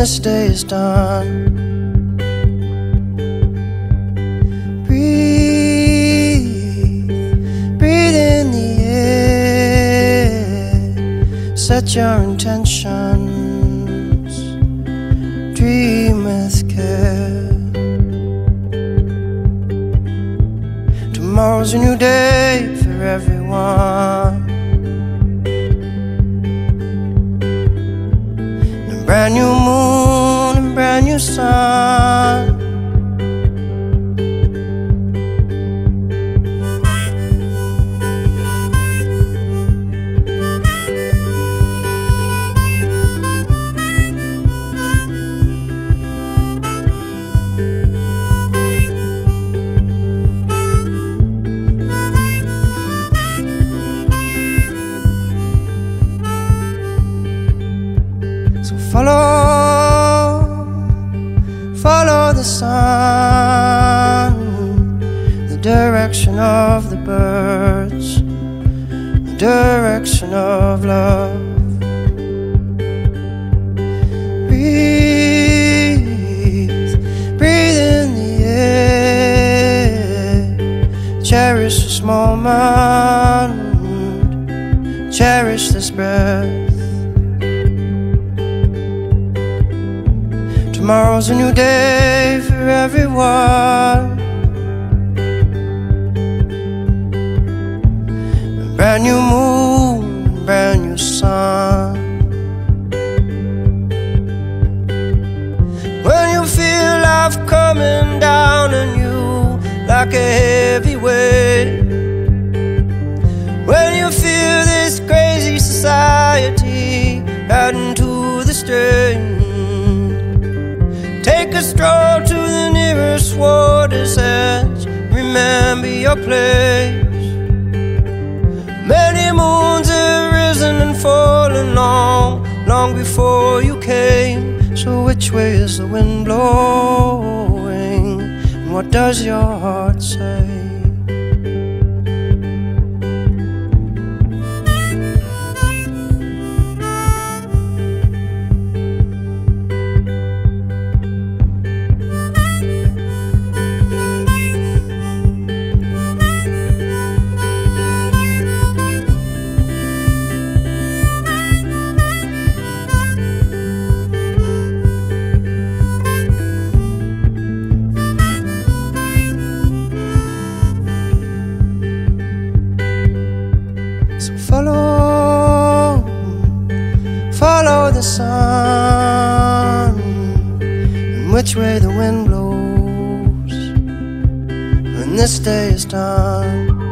this day is done. Breathe, breathe in the air. Set your intentions, dream with care. Tomorrow's a new day for everyone. Brand new moon and brand new sun. So follow the sun, the direction of the birds, the direction of love. Breathe, breathe in the air. Cherish this moment, cherish this breath. Tomorrow's a new day for everyone. A brand new moon, brand new sun. When you feel life coming down on you like a heavy weight, when you feel this crazy society adding to the strain, take a stroll to the nearest water's edge. Remember your place. Many moons have risen and fallen long before you came. So which way is the wind blowing? And what does your heart say? Follow the sun, and which way the wind blows when this day is done.